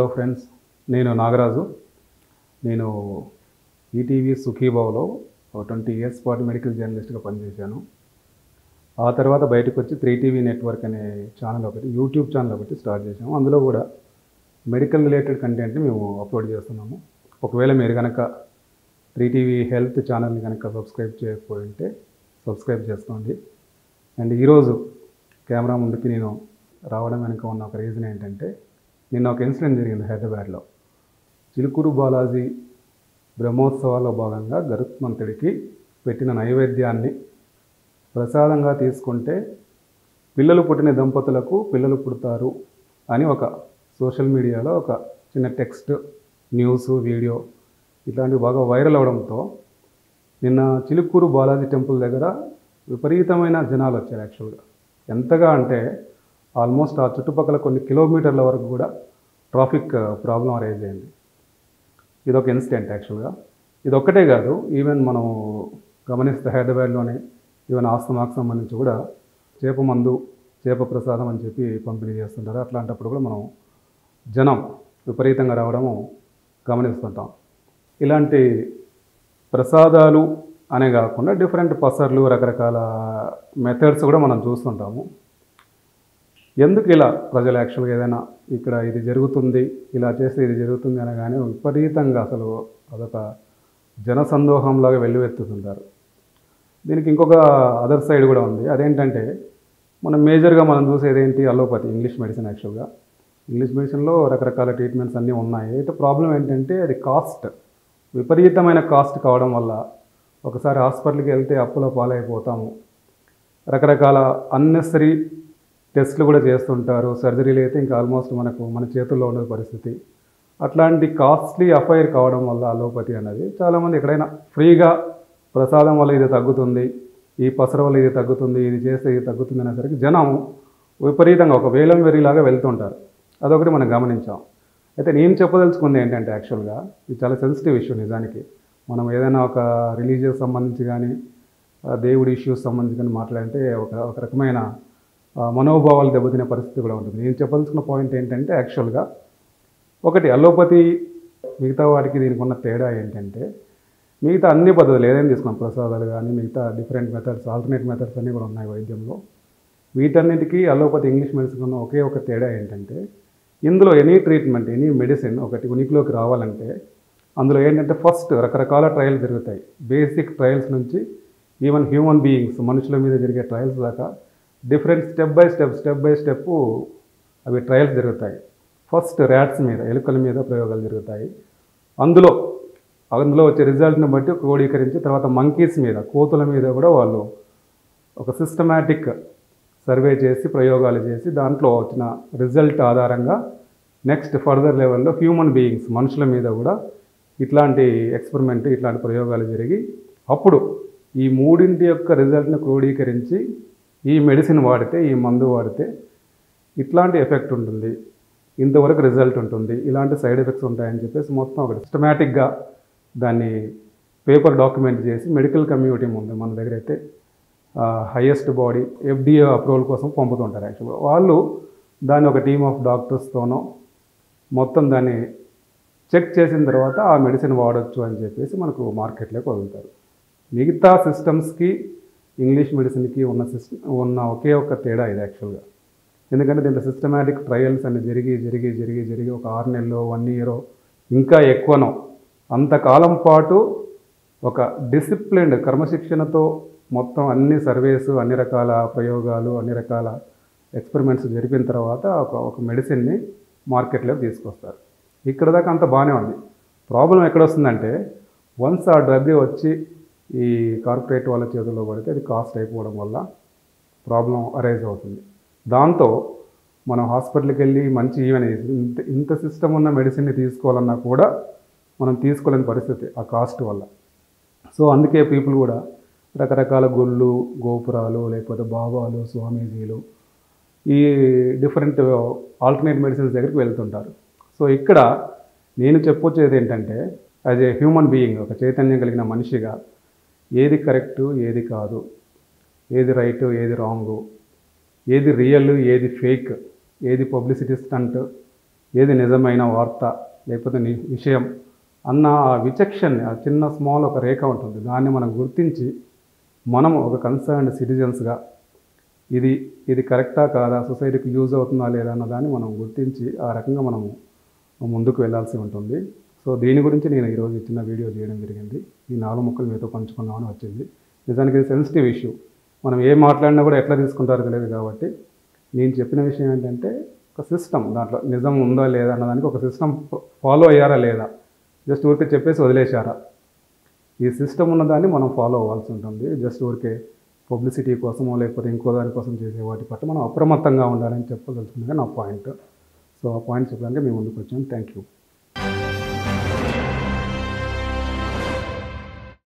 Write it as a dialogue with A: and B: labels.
A: Friends, నేను నాగరాజు. నేను ETV సుఖీభావ్లో 20 ఇయర్స్ పాటు మెడికల్ జర్నలిస్ట్గా పనిచేశాను. ఆ తర్వాత బయటకు వచ్చి 3TV నెట్వర్క్ అనే ఛానల్ ఒకటి, యూట్యూబ్ ఛానల్ ఒకటి స్టార్ట్ చేశాము. అందులో కూడా మెడికల్ రిలేటెడ్ కంటెంట్ని మేము అప్లోడ్ చేస్తున్నాము. ఒకవేళ మీరు కనుక 3TV హెల్త్ ఛానల్ని కనుక సబ్స్క్రైబ్ చేయకపోయి ఉంటే సబ్స్క్రైబ్ చేసుకోండి. అండ్ ఈరోజు కెమెరా ముందుకి నేను రావడం వెనుక ఉన్న ఒక రీజన్ ఏంటంటే, నిన్న ఒక ఇన్సిడెంట్ జరిగింది హైదరాబాద్లో. చిలుకూరు బాలాజీ బ్రహ్మోత్సవాల్లో భాగంగా గరుత్మంతుడికి పెట్టిన నైవేద్యాన్ని ప్రసాదంగా తీసుకుంటే పిల్లలు పుట్టిన దంపతులకు పిల్లలు పుడతారు అని ఒక సోషల్ మీడియాలో ఒక చిన్న టెక్స్ట్, న్యూస్, వీడియో ఇట్లాంటివి బాగా వైరల్ అవడంతో నిన్న చిలుకూరు బాలాజీ టెంపుల్ దగ్గర విపరీతమైన జనాలు వచ్చారు. యాక్చువల్గా ఎంతగా అంటే ఆల్మోస్ట్ ఆ చుట్టుపక్కల కొన్ని కిలోమీటర్ల వరకు కూడా ట్రాఫిక్ ప్రాబ్లం అరైజ్ అయింది. ఇదొక ఇన్సిడెంట్. యాక్చువల్గా ఇది ఒక్కటే కాదు, ఈవెన్ మనం గమనిస్తే హైదరాబాద్లోనే ఈవెన్ ఆస్తమాకు సంబంధించి కూడా చేప మందు, చేప ప్రసాదం అని చెప్పి పంపిణీ చేస్తుంటారు. అట్లాంటప్పుడు కూడా మనం జనం విపరీతంగా రావడము గమనిస్తుంటాం. ఇలాంటి ప్రసాదాలు అనే కాకుండా డిఫరెంట్ పసర్లు, రకరకాల మెథడ్స్ కూడా మనం చూస్తుంటాము. ఎందుకు ఇలా ప్రజలు యాక్చువల్గా ఏదైనా ఇక్కడ ఇది జరుగుతుంది, ఇలా చేస్తే ఇది జరుగుతుంది అనగానే విపరీతంగా అసలు అదొక జనసందోహంలాగా వెల్లువెత్తుతుంటారు. దీనికి ఇంకొక అదర్ సైడ్ కూడా ఉంది. అదేంటంటే, మనం మేజర్గా మనం చూసేది ఏంటి, అలోపతి, ఇంగ్లీష్ మెడిసిన్. యాక్చువల్గా ఇంగ్లీష్ మెడిసిన్లో రకరకాల ట్రీట్మెంట్స్ అన్నీ ఉన్నాయి. అయితే ప్రాబ్లం ఏంటంటే అది కాస్ట్, విపరీతమైన కాస్ట్ కావడం వల్ల ఒకసారి హాస్పిటల్కి వెళ్తే అప్పుల పాలైపోతాము. రకరకాల అన్నెసరీ టెస్ట్లు కూడా చేస్తుంటారు. సర్జరీలు అయితే ఇంకా ఆల్మోస్ట్ మన చేతుల్లో ఉన్న పరిస్థితి. అట్లాంటి కాస్ట్లీ అఫైర్ కావడం వల్ల అలోపతి అనేది చాలామంది ఎక్కడైనా ఫ్రీగా ప్రసాదం వల్ల ఇది తగ్గుతుంది, ఈ పసర వల్ల ఇది తగ్గుతుంది, ఇది చేస్తే ఇది తగ్గుతుంది అనేసరికి జనం విపరీతంగా ఒక వేలం వెర్రిలాగా వెళ్తుంటారు. అదొకటి మనం గమనించాం. అయితే నేను చెప్పదలుచుకుంది ఏంటంటే, యాక్చువల్గా ఇది చాలా సెన్సిటివ్ ఇష్యూ. నిజానికి మనం ఏదైనా ఒక రిలీజియస్ సంబంధించి కానీ దేవుడి ఇష్యూస్ సంబంధించి కానీ మాట్లాడితే ఒక రకమైన మనోభావాలు దెబ్బతినే పరిస్థితి కూడా ఉంటుంది. నేను చెప్పదలుచుకున్న పాయింట్ ఏంటంటే, యాక్చువల్గా ఒకటి అలోపతి మిగతా వాటికి దీనికి ఉన్న తేడా ఏంటంటే, మిగతా అన్ని పద్ధతులు ఏదైనా తీసుకున్నాం, ప్రసాదాలు కానీ మిగతా డిఫరెంట్ మెథడ్స్, ఆల్టర్నేట్ మెథడ్స్ అన్నీ కూడా ఉన్నాయి వైద్యంలో. వీటన్నిటికీ అలోపతి, ఇంగ్లీష్ మెడిసిన్ ఉన్న ఒకే ఒక తేడా ఏంటంటే, ఇందులో ఎనీ ట్రీట్మెంట్, ఎనీ మెడిసిన్ ఒకటి ఉనికిలోకి రావాలంటే అందులో ఏంటంటే ఫస్ట్ రకరకాల ట్రయల్స్ జరుగుతాయి. బేసిక్ ట్రయల్స్ నుంచి ఈవెన్ హ్యూమన్ బీయింగ్స్, మనుషుల మీద జరిగే ట్రయల్స్ దాకా డిఫరెంట్ స్టెప్ బై స్టెప్ అవి ట్రయల్స్ జరుగుతాయి. ఫస్ట్ ర్యాట్స్ మీద, ఎలుకల మీద ప్రయోగాలు జరుగుతాయి. అందులో వచ్చే రిజల్ట్ని బట్టి క్రోడీకరించి తర్వాత మంకీస్ మీద, కోతుల మీద కూడా వాళ్ళు ఒక సిస్టమాటిక్ సర్వే చేసి ప్రయోగాలు చేసి దాంట్లో వచ్చిన రిజల్ట్ ఆధారంగా నెక్స్ట్ ఫర్దర్ లెవెల్లో హ్యూమన్ బీయింగ్స్, మనుషుల మీద కూడా ఇట్లాంటి ఎక్స్పెరిమెంట్, ఇట్లాంటి ప్రయోగాలు జరిగి అప్పుడు ఈ మూడింటి యొక్క రిజల్ట్ని క్రోడీకరించి ఈ మెడిసిన్ వాడితే, ఈ మందు వాడితే ఇట్లాంటి ఎఫెక్ట్ ఉంటుంది, ఇంతవరకు రిజల్ట్ ఉంటుంది, ఇలాంటి సైడ్ ఎఫెక్ట్స్ ఉంటాయని చెప్పేసి మొత్తం ఒక సిస్టమేటిక్గా దాన్ని పేపర్ డాక్యుమెంట్ చేసి మెడికల్ కమ్యూనిటీ ముందు, మన దగ్గర అయితే హైయెస్ట్ బాడీ FDA అప్రూవల్ కోసం పంపుతుంటారు. యాక్చువల్గా వాళ్ళు దాన్ని ఒక టీమ్ ఆఫ్ డాక్టర్స్తోనో మొత్తం దాన్ని చెక్ చేసిన తర్వాత ఆ మెడిసిన్ వాడచ్చు అని చెప్పేసి మనకు మార్కెట్లోకి వదులుతారు. మిగతా సిస్టమ్స్కి ఇంగ్లీష్ మెడిసిన్కి ఉన్న ఒకే ఒక తేడా ఇది యాక్చువల్గా. ఎందుకంటే దీంట్లో సిస్టమాటిక్ ట్రయల్స్ అన్ని జరిగి ఒక 6 నెలలు, 1 ఇయర్, ఇంకా ఎక్కువనో అంతకాలం పాటు ఒక డిసిప్లిన్డ్ క్రమశిక్షణతో మొత్తం అన్ని సర్వేస్, అన్ని రకాల ప్రయోగాలు, అన్ని రకాల ఎక్స్పెరిమెంట్స్ జరిపిన తర్వాత ఒక మెడిసిన్ని మార్కెట్లోకి తీసుకొస్తారు. ఇక్కడ దాకా అంత బాగానే ఉంది. ప్రాబ్లం ఎక్కడొస్తుందంటే, వన్స్ ఆ డ్రగ్ వచ్చి ఈ కార్పొరేట్ వాళ్ళ చేతుల్లో పడితే అది కాస్ట్ అయిపోవడం వల్ల ప్రాబ్లం అరైజ్ అవుతుంది. దాంతో మనం హాస్పిటల్కి వెళ్ళి మంచి ఈవెన్ ఇంత సిస్టమ్ ఉన్న మెడిసిన్ని తీసుకోవాలన్నా కూడా మనం తీసుకోలేని పరిస్థితి ఆ కాస్ట్ వల్ల. సో అందుకే పీపుల్ కూడా రకరకాల గుళ్ళు, గోపురాలు, లేకపోతే బాబాలు, స్వామీజీలు, ఈ డిఫరెంట్ ఆల్టర్నేట్ మెడిసిన్స్ దగ్గరికి వెళ్తుంటారు. సో ఇక్కడ నేను చెప్పొచ్చేది ఏంటంటే, యాజ్ ఏ హ్యూమన్ బీయింగ్, ఒక చైతన్యం కలిగిన మనిషిగా ఏది కరెక్టు, ఏది కాదు, ఏది రైటు, ఏది రాంగు, ఏది రియల్, ఏది ఫేక్, ఏది పబ్లిసిటీ స్టంట్, ఏది నిజమైన వార్త లేకపోతే విషయం అన్న ఆ విచక్షణని, ఆ చిన్న స్మాల్ ఒక రేఖ ఉంటుంది, దాన్ని మనం గుర్తించి మనం ఒక కన్సర్న్డ్ సిటిజన్స్గా ఇది ఇది కరెక్టా కాదా, సొసైటీకి యూజ్ అవుతుందా లేదా అన్న దాన్ని మనం గుర్తించి ఆ రకంగా మనము ముందుకు వెళ్ళాల్సి ఉంటుంది. సో దీని గురించి నేను ఈరోజు చిన్న వీడియో చేయడం జరిగింది. ఈ 4 ముక్కలు మీతో పంచుకుందామని వచ్చింది. నిజానికి ఇది సెన్సిటివ్ ఇష్యూ. మనం ఏం మాట్లాడినా కూడా ఎట్లా తీసుకుంటారో తెలియదు కాబట్టి నేను చెప్పిన విషయం ఏంటంటే ఒక సిస్టమ్, దాంట్లో నిజం ఉందా లేదా అన్నదానికి ఒక సిస్టమ్ ఫాలో అయ్యారా లేదా, జస్ట్ ఊరికే చెప్పేసి వదిలేశారా, ఈ సిస్టమ్ ఉన్నదాన్ని మనం ఫాలో అవ్వాల్సి ఉంటుంది. జస్ట్ ఊరికే పబ్లిసిటీ కోసమో లేకపోతే ఇంకో దాని కోసం చేసే వాటి పట్ల మనం అప్రమత్తంగా ఉండాలని చెప్పదలుచుకున్నది నా పాయింట్. సో ఆ పాయింట్ చెప్పడానికి మేము ముందుకు వచ్చాము. Thank you.